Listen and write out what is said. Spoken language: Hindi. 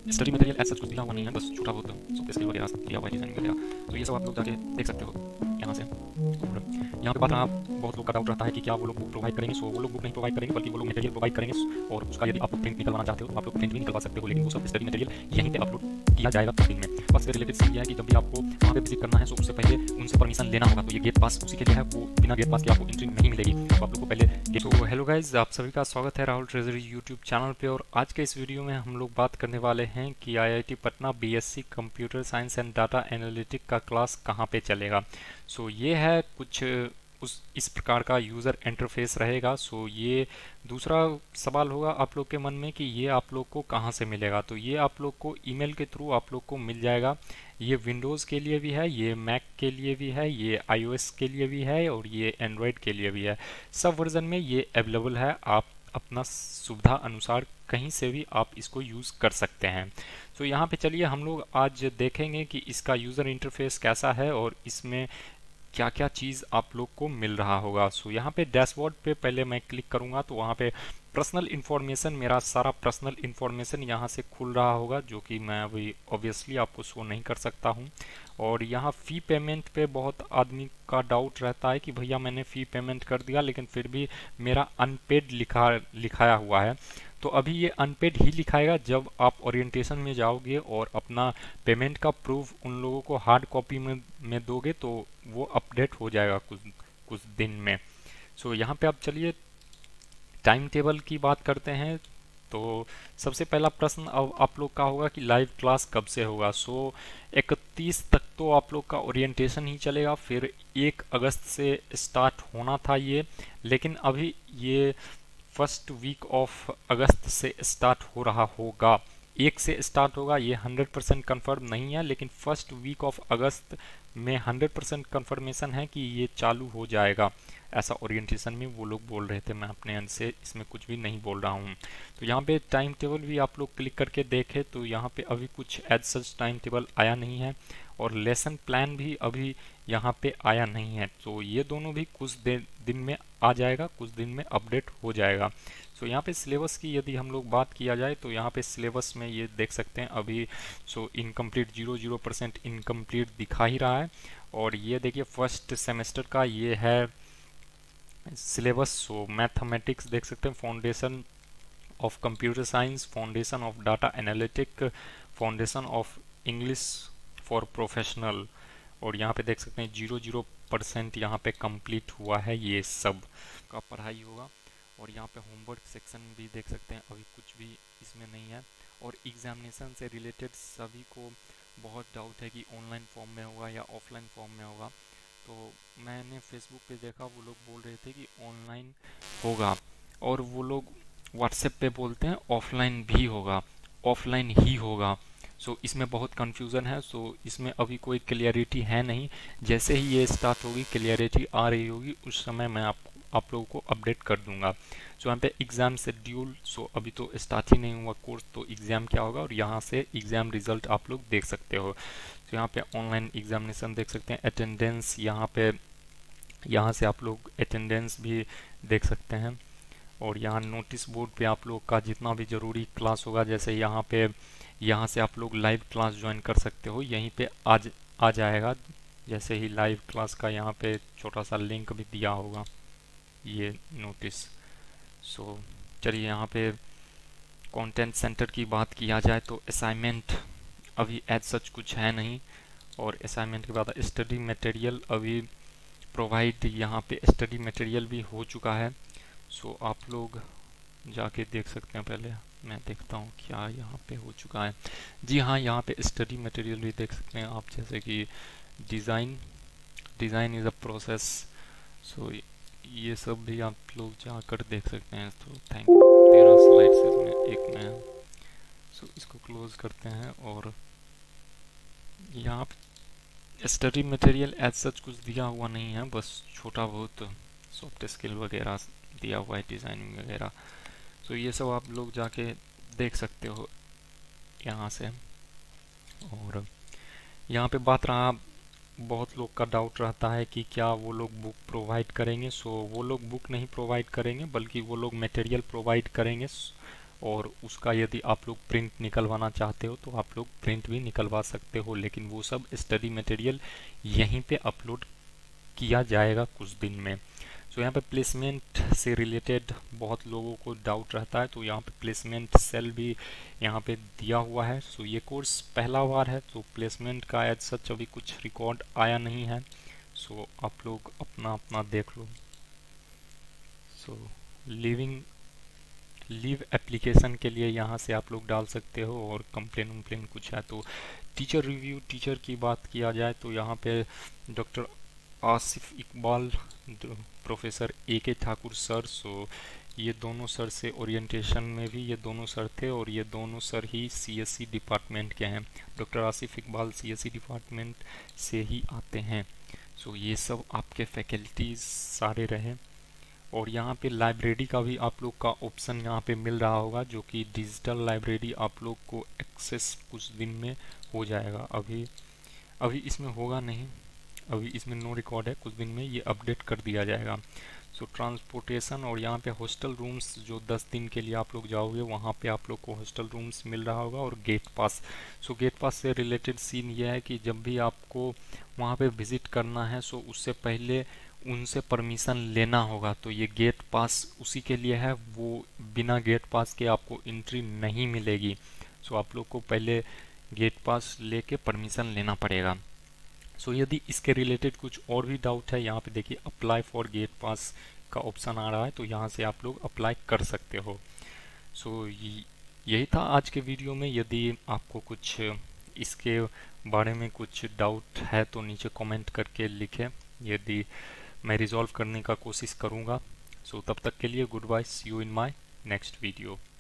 स्टडी मटेरियल ऐसा कुछ दिया हुआ नहीं है, बस छोटा बहुत सॉफ्ट स्किल वगैरह दिया हुआ है, डिजाइनिंग वगैरह। तो ये सब आप लोग जाके देख सकते हो यहाँ से। और यहाँ पे बात रहा, बहुत लोग का डाउट रहता है कि क्या वो लोग बुक प्रोवाइड करेंगे। सो वो लोग बुक नहीं प्रोवाइड करेंगे, बल्कि वो लोग मटेरियल प्रोवाइड करेंगे, और उसका यदि आप प्रिंट निकलवाना चाहते हो तो आप लोग प्रिंट भी निकलवा सकते हो, लेकिन वो सब स्टडी मटेरियल यहीं पे अपलोड किया जाएगा कुछ दिन में। बस से रिलेटेड सीन यह है कि जब भी आपको वहाँ पे विजिट करना है, तो उससे पहले उनसे परमिशन लेना होगा। तो ये गेट पास उसी के लिए है, वो बिना गेट पास के आपको एंट्री नहीं मिलेगी, तो आप लोग को पहले गेट। तो हेलो गाइज, आप सभी का स्वागत है राहुल ट्रेजरी यूट्यूब चैनल पे। और आज के इस वीडियो में हम लोग बात करने वाले हैं कि IIT Patna BSc computer science and data analytic का क्लास कहाँ पे चलेगा। सो ये है कुछ इस प्रकार का यूज़र इंटरफेस रहेगा। सो ये दूसरा सवाल होगा आप लोग के मन में कि ये आप लोग को कहाँ से मिलेगा। तो ये आप लोग को ईमेल के थ्रू आप लोग को मिल जाएगा। ये विंडोज़ के लिए भी है, ये मैक के लिए भी है, ये आईओएस के लिए भी है, और ये एंड्रॉयड के लिए भी है। सब वर्जन में ये अवेलेबल है, आप अपना सुविधा अनुसार कहीं से भी आप इसको यूज़ कर सकते हैं। तो यहाँ पे चलिए हम लोग आज देखेंगे कि इसका यूज़र इंटरफेस कैसा है और इसमें क्या क्या चीज़ आप लोग को मिल रहा होगा। सो यहाँ पे डैशबोर्ड पे पहले मैं क्लिक करूँगा तो वहाँ पे पर्सनल इन्फॉर्मेशन, मेरा सारा पर्सनल इन्फॉर्मेशन यहाँ से खुल रहा होगा, जो कि मैं अभी ऑब्वियसली आपको शो नहीं कर सकता हूँ। और यहाँ फ़ी पेमेंट पे बहुत आदमी का डाउट रहता है कि भैया मैंने फ़ी पेमेंट कर दिया लेकिन फिर भी मेरा अनपेड लिखाया हुआ है। तो अभी ये अनपेड ही लिखाएगा जब आप ओरिएंटेशन में जाओगे और अपना पेमेंट का प्रूफ उन लोगों को हार्ड कॉपी में दोगे, तो वो अपडेट हो जाएगा कुछ दिन में। सो यहाँ पे आप चलिए टाइम टेबल की बात करते हैं। तो सबसे पहला प्रश्न अब आप लोग का होगा कि लाइव क्लास कब से होगा। सो 31 तक तो आप लोग का ओरिएंटेशन ही चलेगा, फिर 1 अगस्त से स्टार्ट होना था ये, लेकिन अभी ये फर्स्ट वीक ऑफ अगस्त से स्टार्ट हो रहा होगा। 1 से स्टार्ट होगा, ये 100% कन्फर्म नहीं है, लेकिन फर्स्ट वीक ऑफ अगस्त में 100% कन्फर्मेशन है कि ये चालू हो जाएगा। ऐसा ओरिएंटेशन में वो लोग बोल रहे थे, मैं अपने अंत से इसमें कुछ भी नहीं बोल रहा हूँ। तो यहाँ पे टाइम टेबल भी आप लोग क्लिक करके देखें तो यहाँ पे अभी कुछ एज सच टाइम टेबल आया नहीं है, और लेसन प्लान भी अभी यहाँ पे आया नहीं है। तो ये दोनों भी कुछ दिन में आ जाएगा, कुछ दिन में अपडेट हो जाएगा। सो यहाँ पे सिलेबस की यदि हम लोग बात किया जाए तो यहाँ पे सिलेबस में ये देख सकते हैं अभी इनकम्प्लीट 0% इनकम्प्लीट दिखा ही रहा है। और ये देखिए फर्स्ट सेमेस्टर का ये है सिलेबस। सो मैथमेटिक्स देख सकते हैं, foundation of computer science, foundation of data analytic, foundation of English for professional, और यहाँ पे देख सकते हैं 0% यहाँ पे कंप्लीट हुआ है। ये सब का पढ़ाई होगा। और यहाँ पे होमवर्क सेक्शन भी देख सकते हैं, अभी कुछ भी इसमें नहीं है। और एग्जामिनेशन से रिलेटेड सभी को बहुत डाउट है कि ऑनलाइन फॉर्म में होगा या ऑफलाइन फॉर्म में होगा। तो मैंने फेसबुक पे देखा, वो लोग बोल रहे थे कि ऑनलाइन होगा, और वो लोग व्हाट्सएप पे बोलते हैं ऑफलाइन भी होगा, ऑफलाइन ही होगा। सो इसमें बहुत कन्फ्यूज़न है। सो इसमें अभी कोई क्लियरिटी है नहीं। जैसे ही ये स्टार्ट होगी, क्लियरिटी आ रही होगी, उस समय मैं आप लोगों को अपडेट कर दूंगा। सो यहाँ पे एग्ज़ाम शेड्यूल, सो अभी तो स्टार्ट ही नहीं हुआ कोर्स, तो एग्ज़ाम क्या होगा, और यहाँ से एग्ज़ाम रिजल्ट आप लोग देख सकते हो। तो यहाँ पे ऑनलाइन एग्जामिनेशन देख सकते हैं, अटेंडेंस यहाँ से आप लोग अटेंडेंस भी देख सकते हैं। और यहाँ नोटिस बोर्ड पे आप लोग का जितना भी ज़रूरी क्लास होगा, जैसे यहाँ से आप लोग लाइव क्लास ज्वाइन कर सकते हो, यहीं पे आज आ जाएगा। जैसे ही लाइव क्लास का यहाँ पे छोटा सा लिंक भी दिया होगा, ये नोटिस। सो चलिए यहाँ पे कंटेंट सेंटर की बात किया जाए तो असाइनमेंट अभी एज सच कुछ है नहीं। और असाइनमेंट के बाद स्टडी मटेरियल अभी प्रोवाइड, यहाँ पे स्टडी मटेरियल भी हो चुका है। सो आप लोग जाके देख सकते हैं। पहले मैं देखता हूँ क्या यहाँ पे हो चुका है। जी हाँ, यहाँ पे स्टडी मटेरियल भी देख सकते हैं आप, जैसे कि design is a process. So ये सब भी आप लोग जाकर देख सकते हैं। तो 13 स्लाइड्स इसमें एक में है। सो इसको क्लोज करते हैं। और यहाँ पे स्टडी मटेरियल एज सच कुछ दिया हुआ नहीं है, बस छोटा बहुत सॉफ्ट स्किल वगैरह दिया हुआ है, डिज़ाइनिंग वगैरह। तो ये सब आप लोग जाके देख सकते हो यहाँ से। और यहाँ पे बात रहा, बहुत लोग का डाउट रहता है कि क्या वो लोग बुक प्रोवाइड करेंगे। सो वो लोग बुक नहीं प्रोवाइड करेंगे, बल्कि वो लोग मटेरियल प्रोवाइड करेंगे। और उसका यदि आप लोग प्रिंट निकलवाना चाहते हो तो आप लोग प्रिंट भी निकलवा सकते हो, लेकिन वो सब स्टडी मटेरियल यहीं पे अपलोड किया जाएगा कुछ दिन में। सो यहाँ पे प्लेसमेंट से रिलेटेड बहुत लोगों को डाउट रहता है, तो यहाँ पे प्लेसमेंट सेल भी यहाँ पे दिया हुआ है। सो ये कोर्स पहला बार है, तो प्लेसमेंट का एज सच अभी कुछ रिकॉर्ड आया नहीं है। सो आप लोग अपना अपना देख लो। सो लीव एप्लीकेशन के लिए यहाँ से आप लोग डाल सकते हो, और कंप्लेन वम्प्लेन कुछ है तो टीचर रिव्यू, टीचर की बात किया जाए तो यहाँ पे doctor Asif Iqbal, professor AK Thakur sir, so ये दोनों सर से ओरिएंटेशन में भी ये दोनों सर थे, और ये दोनों सर ही CSE डिपार्टमेंट के हैं। Doctor Asif Iqbal CSE department से ही आते हैं। सो ये सब आपके फैकल्टीज सारे रहे। और यहाँ पे लाइब्रेरी का भी आप लोग का ऑप्शन यहाँ पे मिल रहा होगा, जो कि डिजिटल लाइब्रेरी आप लोग को एक्सेस कुछ दिन में हो जाएगा। अभी इसमें होगा नहीं, अभी इसमें नो रिकॉर्ड है, कुछ दिन में ये अपडेट कर दिया जाएगा। सो ट्रांसपोर्टेशन और यहाँ पे हॉस्टल रूम्स, जो 10 दिन के लिए आप लोग जाओगे वहाँ पे आप लोग को हॉस्टल रूम्स मिल रहा होगा, और गेट पास। सो गेट पास से रिलेटेड सीन ये है कि जब भी आपको वहाँ पे विजिट करना है, सो उससे पहले उनसे परमिशन लेना होगा। तो ये गेट पास उसी के लिए है, वो बिना गेट पास के आपको एंट्री नहीं मिलेगी। सो आप लोग को पहले गेट पास लेके परमिशन लेना पड़ेगा। सो यदि इसके रिलेटेड कुछ और भी डाउट है, यहाँ पे देखिए अप्लाई फॉर गेट पास का ऑप्शन आ रहा है, तो यहाँ से आप लोग अप्लाई कर सकते हो। सो यही था आज के वीडियो में। यदि आपको कुछ इसके बारे में कुछ डाउट है तो नीचे कमेंट करके लिखें, यदि मैं रिजॉल्व करने का कोशिश करूँगा। सो तब तक के लिए good bye, see you in my next video.